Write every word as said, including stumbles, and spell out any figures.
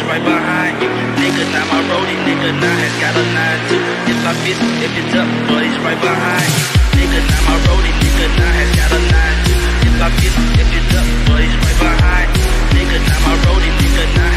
right behind you. Nigga, now my roadie, nigga, now has got a nine too. If I miss, if it's up, boys right behind you. Nigga, now my roadie, nigga, now has got a nine too. If I miss, if it's up, boys right behind you. Nigga, now my roadie, nigga, now